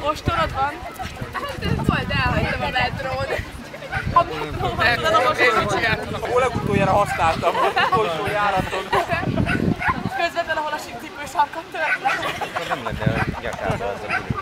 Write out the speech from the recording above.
Ostorod van? Hát ez volt, elhagytam a metrón. Ahol legutoljára használtam, az utolsó járaton. Közvetlen, ahol a cipős sarkat tört le. Nem lenne gyakorlatilag az a